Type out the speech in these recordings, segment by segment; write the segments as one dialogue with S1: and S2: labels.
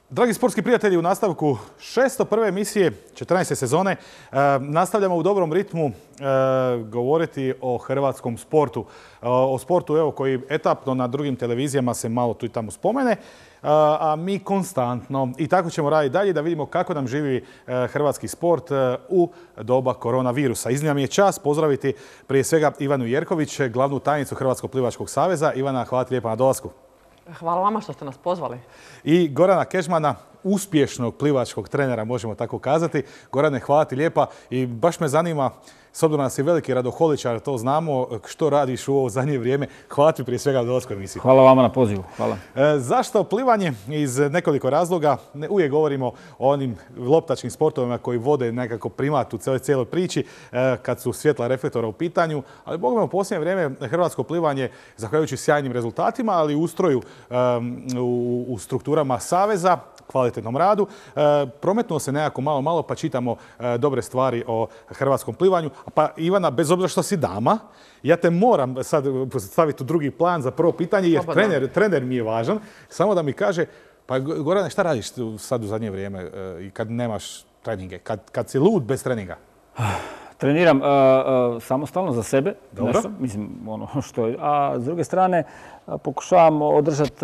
S1: Dragi sportski prijatelji, u nastavku 601. emisije 14. sezone nastavljamo u dobrom ritmu govoriti o hrvatskom sportu. O sportu evo, koji etapno na drugim televizijama se malo tu i tamo spomene, a mi konstantno i tako ćemo raditi dalje da vidimo kako nam živi hrvatski sport u doba koronavirusa. Iznimno mi je čast pozdraviti prije svega Ivanu Jerković, glavnu tajnicu Hrvatskog plivačkog saveza. Ivana, hvala ti lijepa na dolasku.
S2: Hvala vama što ste nas pozvali.
S1: I Gorana Kežmana, uspješnog plivačkog trenera, možemo tako kazati. Gorane, hvala ti lijepa i baš me zanima, s obzirom da si veliki radoholičar, to znamo, što radiš u ovo zadnje vrijeme. Hvala ti prije svega na dolasku emisiji.
S3: Hvala vama na pozivu. Hvala.
S1: Zašto plivanje? Iz nekoliko razloga. Uvijek govorimo o onim loptačkim sportovima koji vode nekako primat u cijeloj priči kad su svjetla reflektora u pitanju. Ali bogme u posljednje vrijeme hrvatsko plivanje, zahvaljujući sjajnim rezultatima, ali i ustroju u strukturama saveza, kvalitetnom radu, prometnuo se nekako malo pa čitamo dobre stvari o hrvatskom plivanju. Pa Ivana, bez obzira što si dama, ja te moram sad staviti u drugi plan za prvo pitanje, jer trener mi je važan. Samo da mi kaže, pa Gorane, šta radiš sad u zadnje vrijeme i kad nemaš treninge, kad si lud bez treninga?
S3: Treniram samostalno za sebe, nešto, mislim, ono što je. A s druge strane, pokušavam održati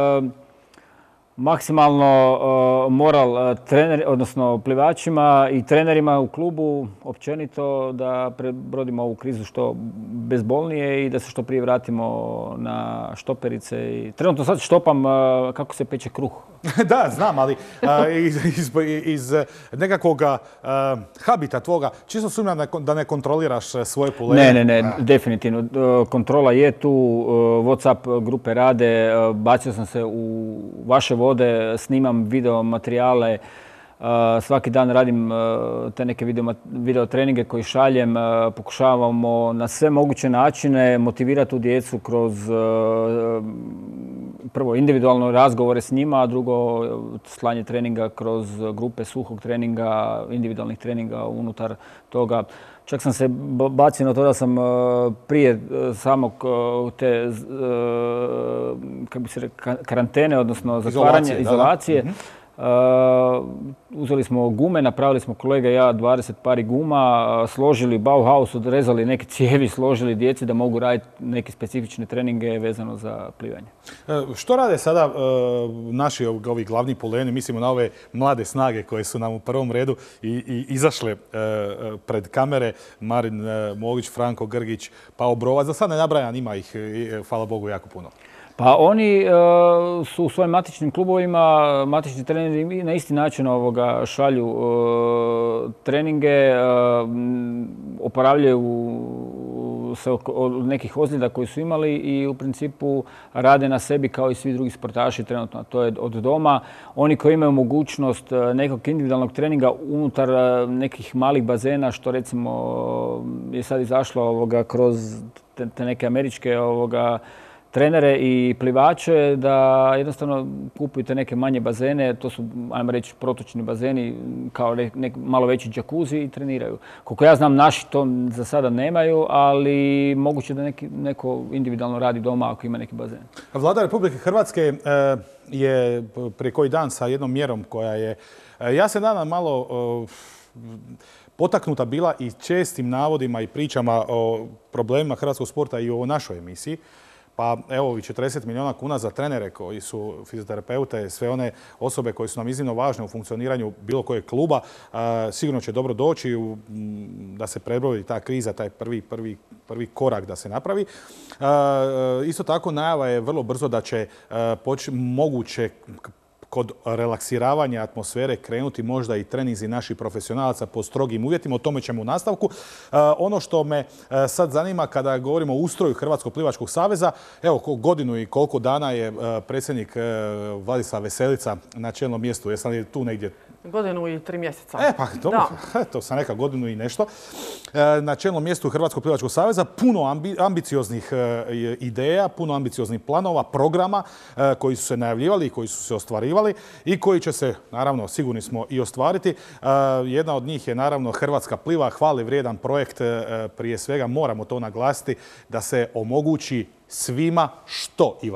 S3: maksimalno moral odnosno plivačima i trenerima u klubu općenito da prebrodimo ovu krizu što bezbolnije i da se što prije vratimo na štoperice. I trenutno sad štopam kako se peče kruh.
S1: Da, znam, ali iz nekakvog habita tvoga, čisto sumnjam da ne kontroliraš svoje pulene.
S3: Ne, definitivno. Kontrola je tu, WhatsApp grupe rade, bacio sam se u vaše vode, snimam video materijale, svaki dan radim te neke video treninge koji šaljem, pokušavamo na sve moguće načine motivirati tu djecu kroz prvo individualno razgovore s njima, a drugo slanje treninga kroz grupe suhog treninga, individualnih treninga unutar toga. Čak sam se bacio na to da sam prije samog te kako bi se rekao, karantene, odnosno zatvaranja, izolacije, uzeli smo gume, napravili smo kolega i ja 20 pari guma, složili Bauhaus, odrezali neke cijevi, složili djeci da mogu raditi neke specifične treninge vezano za plivanje.
S1: Što rade sada naši ovi glavni puleni, mislimo na ove mlade snage koje su nam u prvom redu i izašle pred kamere, Marin Mogić, Franko Grgić, pa Obrovac, da sad ne nabrajam, ima ih, hvala Bogu, jako puno.
S3: Pa oni su u svojim matičnim klubovima, matični treneri na isti način šalju treninge, oporavljaju se od nekih ozljeda koji su imali i u principu rade na sebi kao i svi drugi sportaši trenutno. To je od doma. Oni koji imaju mogućnost nekog individualnog treninga unutar nekih malih bazena, što recimo je sad izašlo kroz te neke američke trenere i plivače, da jednostavno kupujete neke manje bazene, to su, ajmo reći, protočni bazeni, kao malo veći džakuzi i treniraju. Koliko ja znam, naši to za sada nemaju, ali moguće da neko individualno radi doma ako ima neki bazen.
S1: Vlada Republike Hrvatske je prije koji dan sa jednom mjerom koja je, ja se nadam, malo potaknuta bila i čestim navodima i pričama o problemima hrvatskog sporta i o našoj emisiji. Pa evo i 40 milijuna kuna za trenere koji su fizioterapeute, sve one osobe koje su nam iznimno važne u funkcioniranju bilo kojeg kluba, sigurno će dobro doći da se prebrodi ta kriza, taj prvi korak da se napravi. Isto tako najava je vrlo brzo da će moguće kod relaksiravanja atmosfere krenuti možda i treninzi naših profesionalaca po strogim uvjetima. O tome ćemo u nastavku. Ono što me sad zanima kada govorimo o ustroju Hrvatskog plivačkog saveza, evo godinu i koliko dana je predsjednik Vladislav Veselica na čelnom mjestu. Jesam li tu negdje?
S2: Godinu i 3 mjeseca.
S1: Pa dobro, to sam neka godinu i nešto. Na čelnom mjestu Hrvatskog plivačkog saveza puno ambicioznih ideja, puno ambicioznih planova, programa koji su se najavljivali i koji su se ostvarivali i koji će se, naravno, sigurni smo i ostvariti. Jedna od njih je, naravno, Hrvatska pliva, hvale vrijedan projekt. Prije svega moramo to naglasiti da se omogući svima što, Ivana?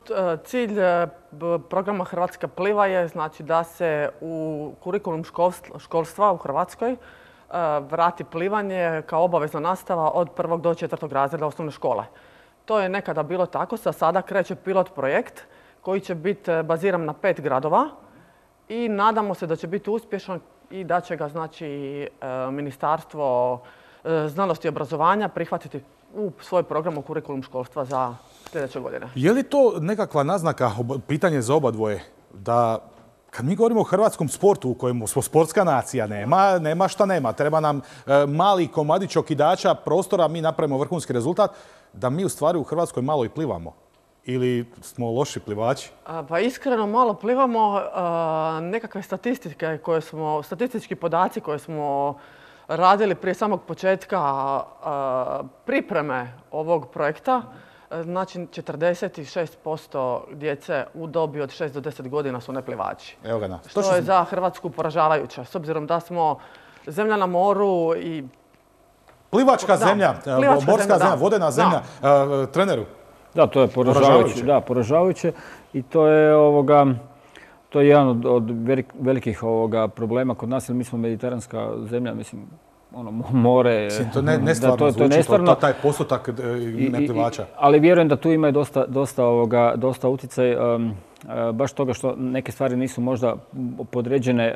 S2: cilj programa Hrvatska pliva je znači da se u kurikulum školstva u Hrvatskoj vrati plivanje kao obavezna nastava od 1. do 4. razreda osnovne škole. To je nekada bilo tako, sada kreće pilot projekt koji će biti baziran na 5 gradova i nadamo se da će biti uspješan i da će ga znači Ministarstvo znanosti i obrazovanja prihvatiti u svoj program u kurikulum školstva za sljedeće godine.
S1: Je li to nekakva naznaka, pitanje za oba dvoje, da kad mi govorimo o hrvatskom sportu u kojem smo sportska nacija, nema šta nema, treba nam mali komadić okidača prostora, mi napravimo vrhunski rezultat, da mi u stvari u Hrvatskoj malo i plivamo? Ili smo loši plivači?
S2: Pa iskreno malo plivamo. Nekakve statistički podaci koje smo radili prije samog početka pripreme ovog projekta, znači 46% djece u dobi od 6 do 10 godina su neplivači.
S1: Evo ga.
S2: Što je za Hrvatsku poražavajuće, s obzirom da smo zemlja na moru i...
S1: Plivačka zemlja, morska zemlja, vodena zemlja. Treneru?
S3: Da, to je poražavajuće. Da, poražavajuće. I to je jedan od velikih problema kod nas, jer mi smo mediteranska zemlja, mislim, more...
S1: To nestvarno zvuči, taj postotak neplivača.
S3: Ali vjerujem da tu ima i dosta utjecaj, baš toga što neke stvari nisu možda podređene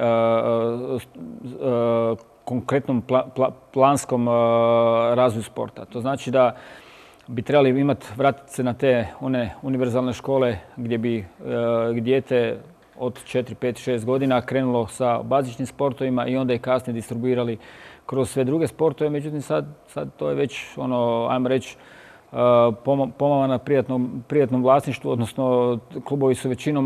S3: konkretnom planskom razvoju sporta. To znači da bi trebali vratiti se na te one univerzalne škole gdje bi dijete od 4, 5, 6 godina krenulo sa bazičnim sportovima i onda i kasnije distribuirali kroz sve druge sportove. Međutim, sad to je već, ajmo reći, pomalo na privatnom vlasništvu, odnosno klubovi su većinom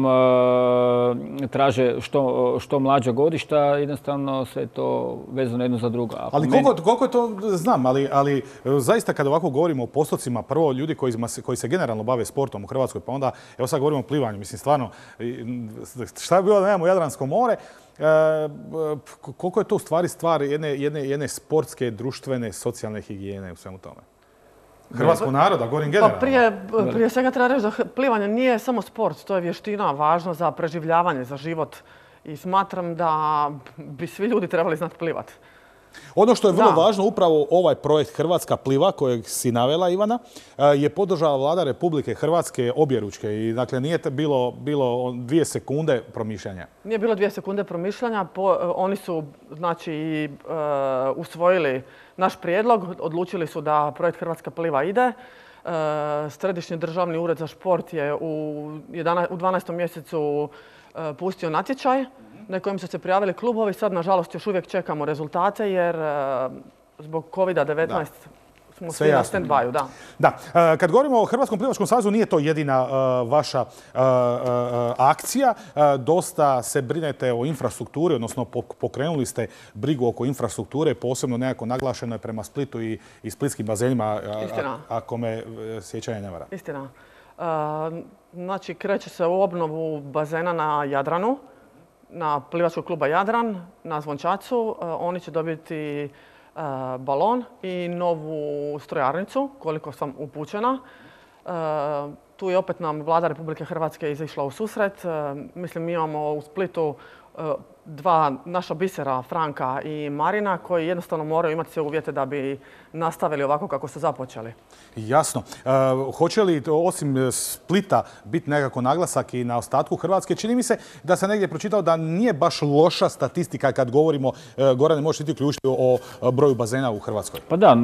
S3: traže što mlađa godišta, jednostavno sve je to vezano jedno za drugo.
S1: Ali koliko je to, znam, ali zaista kada ovako govorimo o postocima, prvo ljudi koji se generalno bave sportom u Hrvatskoj, pa onda, evo sad govorimo o plivanju, mislim stvarno, šta je bilo da nemamo Jadransko more, koliko je to u stvar jedne sportske, društvene, socijalne higijene u svemu tome? Hrvatskog naroda, govorim generalno.
S2: Pa prije svega treba reći da plivanje nije samo sport, to je vještina važna za preživljavanje, za život. I smatram da bi svi ljudi trebali znati plivati.
S1: Ono što je vrlo važno, upravo ovaj projekt Hrvatska pliva, kojeg si navela, Ivana, je podržala Vlada Republike Hrvatske objeručke. I dakle nije bilo 2 sekunde promišljanja. Nije bilo
S2: 2 sekunde promišljanja. Oni su znači usvojili naš prijedlog, odlučili su da projekt Hrvatska pliva ide. Središnji državni ured za šport je u 12. mjesecu pustio natječaj na kojem su se prijavili klubovi. Sad, nažalost, još uvijek čekamo rezultate jer zbog COVID-19 smo svi na stand-byu.
S1: Da. Kad govorimo o Hrvatskom plivačkom savezu, nije to jedina vaša akcija. Dosta se brinete o infrastrukturi, odnosno pokrenuli ste brigu oko infrastrukture, posebno nekako naglašeno je prema Splitu i splitskim bazenima, ako me sjećanje ne vara.
S2: Istina. Znači, kreće se u obnovu bazena na Jadranu, na plivačkog kluba Jadran, na Zvončacu. Oni će dobiti balon i novu strojarnicu, koliko sam upućena. Tu je opet nam Vlada Republike Hrvatske izišla u susret. Mislim, mi imamo u Splitu 2 naša bisera, Franka i Marina, koji jednostavno moraju imati sve uvjete da bi nastavili ovako kako su započeli.
S1: Jasno. Hoće li osim Splita biti nekako naglasak i na ostatku Hrvatske? Čini mi se da sam negdje pročitao da nije baš loša statistika kad govorimo, Gorane, možeš ti uključiti o broju bazena u Hrvatskoj?
S3: Pa da,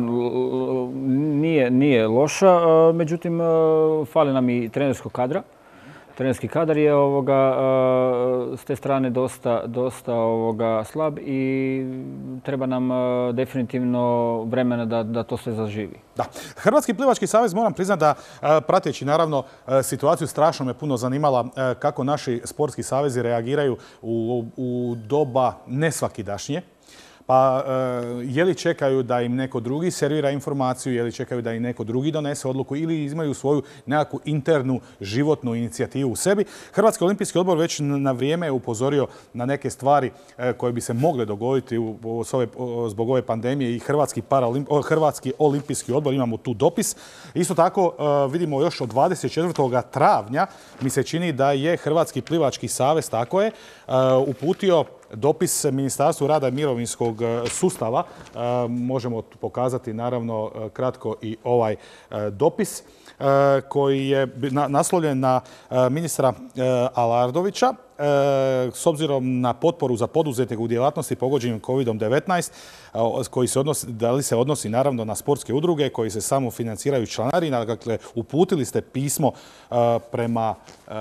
S3: nije loša, međutim fali nam i trenerskog kadra. Trenerski kadar je s te strane dosta slab i treba nam definitivno vremena da to sve zaživi.
S1: Da. Hrvatski plivački savez, moram priznati da prateći naravno situaciju, strašno me puno zanimala kako naši sportski savezi reagiraju u doba nesvakidašnje. Pa je li čekaju da im neko drugi servira informaciju, je li čekaju da im neko drugi donese odluku ili imaju svoju nekakvu internu životnu inicijativu u sebi. Hrvatski olimpijski odbor već na vrijeme je upozorio na neke stvari koje bi se mogle dogoditi zbog ove pandemije i Hrvatski olimpijski odbor, imamo tu dopis. Isto tako vidimo još od 24. travnja mi se čini da je Hrvatski plivački savez, tako je, uputio dopis Ministarstvu rada i mirovinskog sustava. Možemo pokazati naravno kratko i ovaj dopis koji je naslovljen na ministra Aladrovića s obzirom na potporu za poduzetnike u djelatnosti pogođenim COVID-19 koji se odnosi naravno na sportske udruge koji se samo financiraju članarina. Dakle, uputili ste pismo prema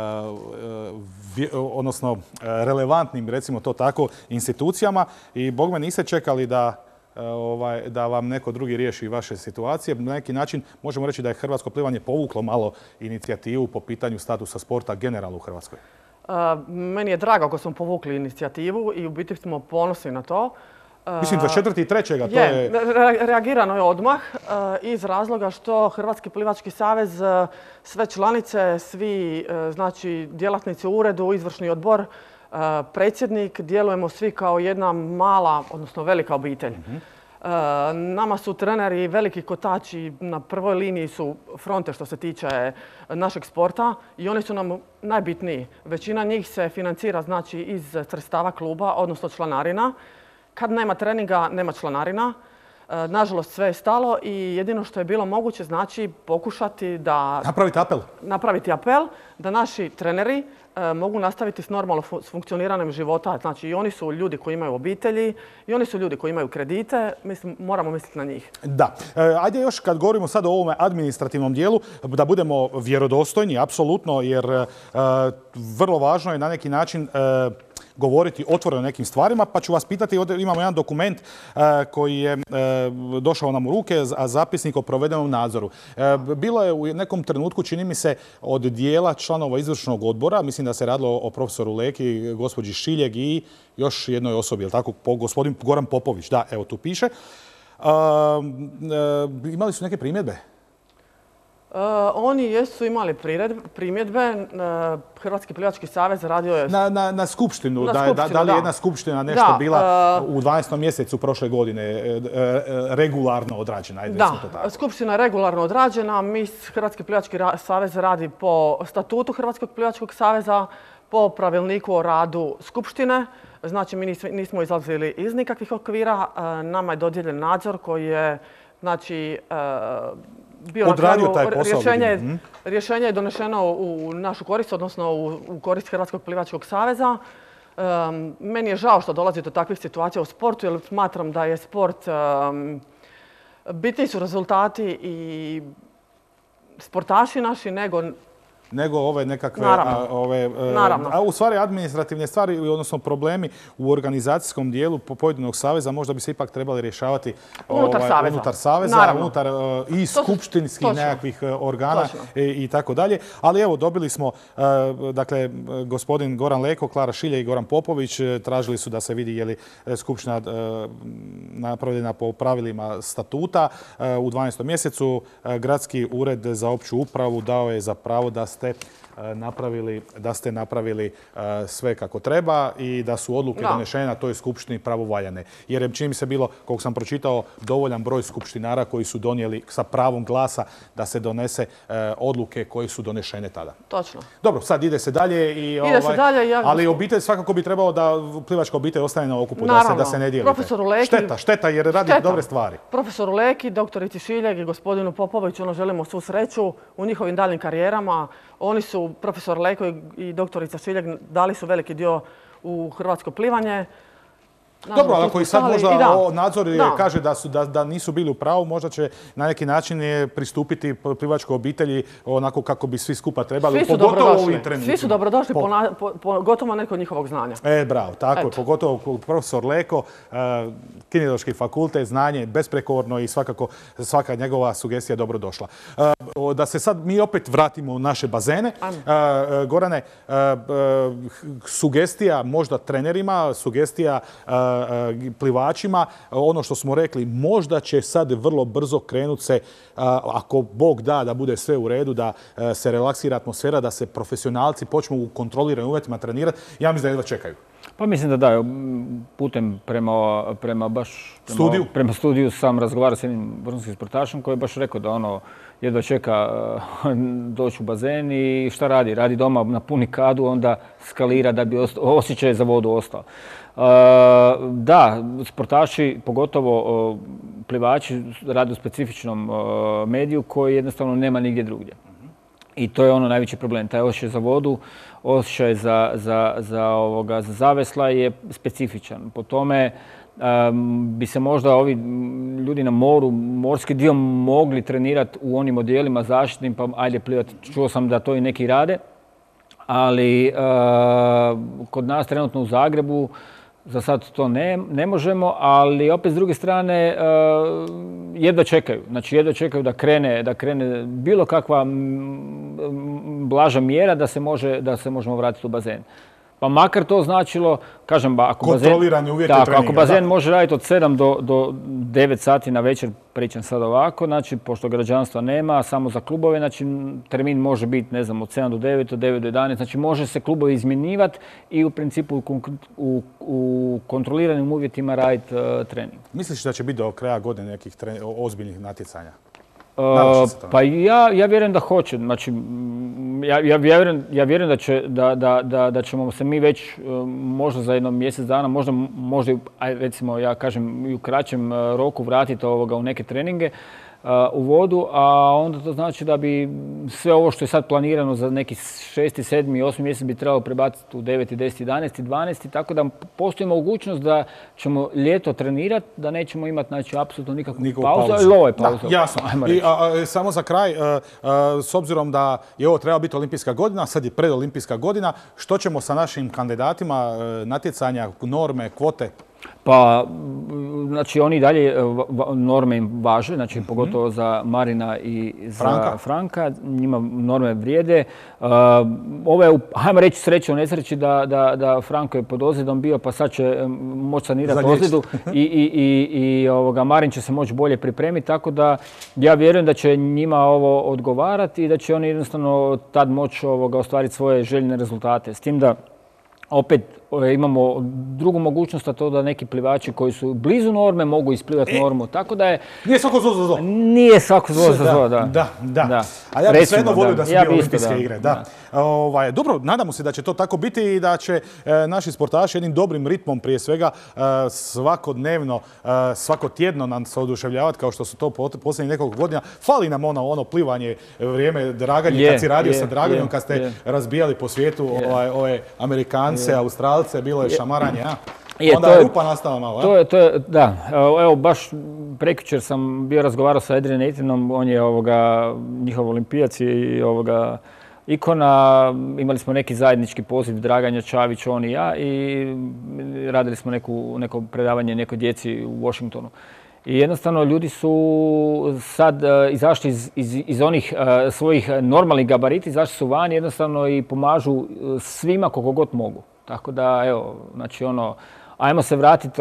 S1: odnosno relevantnim, recimo to tako, institucijama i bogme niste čekali da vam neko drugi riješi vaše situacije. Na neki način možemo reći da je hrvatsko plivanje povuklo malo inicijativu po pitanju statusa sporta generalno u Hrvatskoj.
S2: Meni je drago ako smo povukli inicijativu i u biti smo ponosni na to.
S1: Mislim, 24.3. to je...
S2: Reagirano je odmah iz razloga što Hrvatski plivački savez, sve članice, svi znači djelatnici u uredu, izvršni odbor, predsjednik, djelujemo svi kao jedna mala, odnosno velika obitelj. Nama su treneri veliki kotači, na prvoj liniji su fronte što se tiče našeg sporta i oni su nam najbitniji. Većina njih se financira znači iz sredstava kluba, odnosno članarina. Kad nema treninga, nema članarina. Nažalost, sve je stalo i jedino što je bilo moguće znači pokušati da... Napraviti apel da naši treneri mogu nastaviti s normalno funkcioniranjem života. Znači i oni su ljudi koji imaju obitelji i oni su ljudi koji imaju kredite. Moramo misliti na njih.
S1: Da. Ajde još kad govorimo sad o ovome administrativnom dijelu, da budemo vjerodostojni, apsolutno, jer vrlo važno je na neki način govoriti otvoreno o nekim stvarima, pa ću vas pitati, ovdje imamo jedan dokument koji je došao nam u ruke, a zapisnik o provedenom nadzoru. Bilo je u nekom trenutku, čini mi se, od dijela članova izvršnog odbora, mislim da se radilo o profesoru Leki, gospođi Šiljeg i još jednoj osobi, je li tako, gospodin Goran Popović, da, evo tu piše. Imali su neke primjedbe?
S2: Oni jesu imali primjedbe. Hrvatski plivački savez radio je...
S1: Na skupštinu, da li je jedna skupština nešto bila u 12. mjesecu prošle godine regularno odrađena?
S2: Da, skupština je regularno odrađena. Hrvatski plivački savez radi po statutu Hrvatskog plivačkog saveza, po pravilniku o radu skupštine. Znači, mi nismo izlazili iz nikakvih okvira. Nama je dodijeljen nadzor koji je, znači, bio
S1: odradio taj posao.
S2: Rješenje je donešeno u našu korist, odnosno u korist Hrvatskog plivačkog saveza. Meni je žao što dolazi do takvih situacija u sportu, jer smatram da je sport, bitni su rezultati i sportaši naši
S1: nego ove nekakve,
S2: Naravno.
S1: a u stvari administrativne stvari, odnosno problemi u organizacijskom dijelu pojedinog saveza možda bi se ipak trebali rješavati unutar saveza, unutar i skupštinskih nekakvih organa i tako dalje. Ali evo, dobili smo, dakle, gospodin Goran Leko, Klara Šilje i Goran Popović tražili su da se vidi je li skupština napravljena po pravilima statuta. U 12. mjesecu Gradski ured za opću upravu dao je za pravo da ste napravili sve kako treba i da su odluke donešene na toj skupštini pravovaljane. Jer čini mi se bilo, koliko sam pročitao, dovoljan broj skupštinara koji su donijeli sa pravom glasa da se donese odluke koje su donešene tada.
S2: Točno.
S1: Dobro, sad ide se dalje. Ali obitelj svakako bi trebalo da plivačka obitelj ostane na okupu, da se ne dijelite. Šteta jer radi dobre stvari.
S2: Profesoru Leki, doktorici Šiljeg i gospodinu Popoviću želimo svu sreću u njihovim daljnjim karijerama. Oni su, profesor Leko i doktorica Šiljeg, dali su veliki dio u hrvatsko plivanje.
S1: Dobro, ali ako i sad možda nadzor kaže da nisu bili u pravu, možda će na neki način pristupiti plivačkoj obitelji onako kako bi svi skupa trebali, pogotovo u ovim trenucima.
S2: Svi su dobrodošli, pogotovo neko njihovog znanja.
S1: Bravo, tako je, pogotovo profesor Leko, Kineziološki fakultet, znanje besprekorno i svakako svaka njegova sugestija dobrodošla. Da se sad mi opet vratimo u naše bazene. Gorane, sugestija možda trenerima, sugestija plivačima. Ono što smo rekli, možda će sad vrlo brzo krenuti se, ako Bog da bude sve u redu, da se relaksira atmosfera, da se profesionalci počnu u kontroliranim uvjetima trenirati. Ja mislim da jedva čekaju.
S3: Pa mislim da, putem prema studiju sam razgovarao s jednim vrhunskim sportašem koji je baš rekao da jedva čeka doći u bazen i šta radi? Radi doma na puni kadu, onda skalira da bi osjećaj za vodu ostao. Da, sportaši, pogotovo plivači, rade u specifičnom mediju koji jednostavno nema nigdje drugdje. I to je najveći problem. Taj osjećaj za vodu, osjećaj za zavesla je specifičan. Po tome bi se možda ovi ljudi na moru, morski dio mogli trenirati u onim odjelima zaštitnim, pa ajde plivati. Čuo sam da to i neki rade, ali kod nas trenutno u Zagrebu za sad to ne možemo, ali opet s druge strane jedva čekaju. Znači jedva čekaju da krene bilo kakva blaža mjera da se možemo vratiti u bazen. Pa makar to značilo, kažem, ako bazen može raditi od 7 do 9 sati na večer, pričam sad ovako, znači pošto građanstva nema, samo za klubove, znači termin može biti, ne znam, od 7 do 9, od 9 do 11, znači može se klubovi izmjenjivati i u principu u kontroliranim uvjetima raditi trening.
S1: Misliš da će biti do kraja godine nekih ozbiljnih natjecanja?
S3: Pa ja vjerujem da hoće. Znači, ja vjerujem da ćemo se mi već možda za jedno mjesec dana, možda recimo ja kažem i u kraćem roku vratiti u neke treninge u vodu, a onda to znači da bi sve ovo što je sad planirano za neki 6., 7. i 8. mjesec bi trebalo prebaciti u 9., 10., 11., 12. Tako da postoji mogućnost da ćemo ljeto trenirati, da nećemo imati znači, apsolutno nikakvu pauzu, ali ovo je pauza.
S1: Jasno. I samo za kraj, s obzirom da je ovo trebala biti olimpijska godina, sad je predolimpijska godina, što ćemo sa našim kandidatima natjecanja, norme, kvote?
S3: Pa, znači oni dalje norme im važe, znači pogotovo za Marina i za Franka, njima norme vrijede. Ovo je, hajmo reći, sreća u nesreći da Franko je pod ozljedom bio, pa sad će moći sanirati ozljedu i Marin će se moći bolje pripremiti, tako da ja vjerujem da će njima ovo odgovarati i da će oni jednostavno tad moći ostvariti svoje željene rezultate. S tim da opet imamo drugu mogućnost, a to da neki plivači koji su blizu norme mogu isplivati normu. Tako da je...
S1: Nije svako zlo za zlo.
S3: Nije svako zlo za zlo, da.
S1: Da. A ja bih svejedno volio da su bile olimpijske igre. Dobro, nadamo se da će to tako biti i da će naši sportaši jednim dobrim ritmom prije svega svakodnevno, svakotjedno nam se oduševljavati kao što su to posljednjih nekoliko godina. Fali nam ono plivanje, vrijeme draganje, kad si radio sa draganjem, kad ste razbijali po svijetu ove Amerikance, Australce, bilo je šamaranje, onda je rupa nastala malo.
S3: Da, evo baš prekjučer sam bio razgovarao sa Adrian Aitonom, on je njihov olimpijac i ikona. Imali smo neki zajednički poziv Draganja Čavić, on i ja, i radili smo neko predavanje nekoj djeci u Washingtonu. I jednostavno ljudi su sad izašli iz onih svojih normalnih gabarita, izašli su van jednostavno i pomažu svima koliko god mogu. Tako da, evo, znači ajmo se vratiti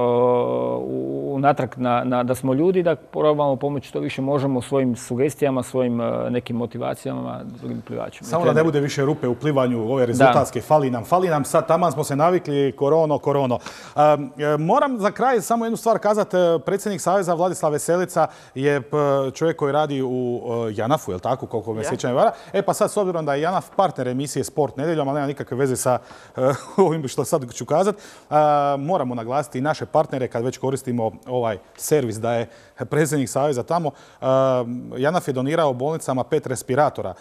S3: unatrag da smo ljudi, da probamo pomoći što više možemo svojim sugestijama, svojim nekim motivacijama drugim plivačima.
S1: Samo da ne bude više rupe u plivanju ove rezultatske, fali nam sad, taman smo se navikli, korono. Moram za kraj samo jednu stvar kazati, predsjednik Saveza Vladislav Veselica je čovjek koji radi u JANAF-u, je li tako, koliko me sjećam vara? Pa sad, s obzirom da je JANAF partner emisije Sport nedjeljom, ali nema nikakve veze sa ovim što sad ću kazati, moramo naglasiti i naše partnere kad već koristimo ovaj servis da je predsjednik Saveza tamo. JANAF je donirao bolnicama 5 respiratora,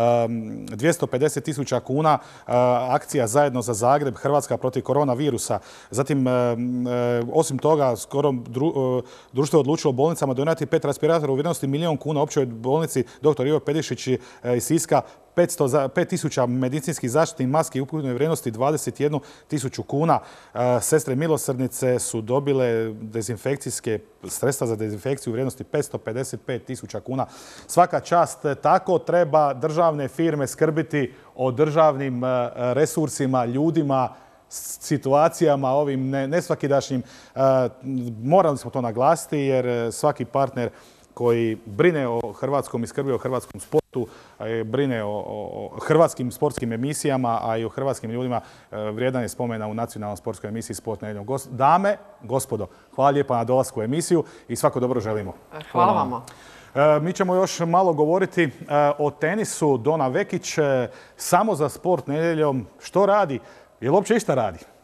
S1: 250.000 kuna, akcija Zajedno za Zagreb, Hrvatska protiv koronavirusa. Zatim, osim toga, skoro društvo je odlučilo bolnicama donirati 5 respiratora u vrijednosti 1 milijun kuna općoj bolnici dr. Ivo Pedišić iz Siska, 5.000 medicinskih zaštitnih maski u ukupnoj vrijednosti 21.000 kuna. Sestre milosrdnice su dobile dezinfekcijske sredstva za dezinfekciju u vrijednosti 555.000 kuna. Svaka čast, tako treba državne firme skrbiti o državnim resursima, ljudima, situacijama, ovim nesvakidašnjim. Morali smo to naglasiti jer svaki partner koji brine o hrvatskom i skrbi o hrvatskom sportu, brine o hrvatskim sportskim emisijama, a i o hrvatskim ljudima, vrijedan je spomena u nacionalnoj sportskoj emisiji Sport nedjeljom. Dame, gospodo, hvala lijepa na dolasku u emisiju i svako dobro želimo.
S2: Hvala vama.
S1: Mi ćemo još malo govoriti o tenisu. Dona Vekić samo za Sport nedjeljom. Što radi? Je li uopće išta radi?